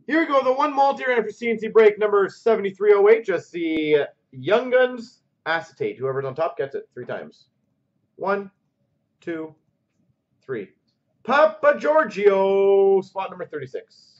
Here we go. The one multi-random for C&C break number 7308. Just the Young Guns acetate. Whoever's on top gets it 3 times. 1, 2, 3. Papa Giorgio, spot number 36.